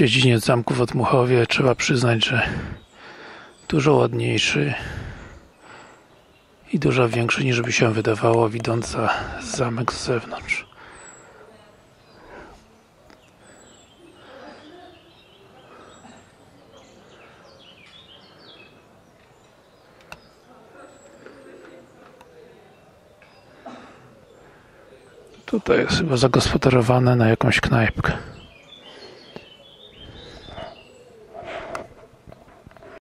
dziedziniec zamku w Otmuchowie, trzeba przyznać, że dużo ładniejszy i dużo większy niż by się wydawało, widząca zamek z zewnątrz. Tutaj jest chyba zagospodarowane na jakąś knajpkę.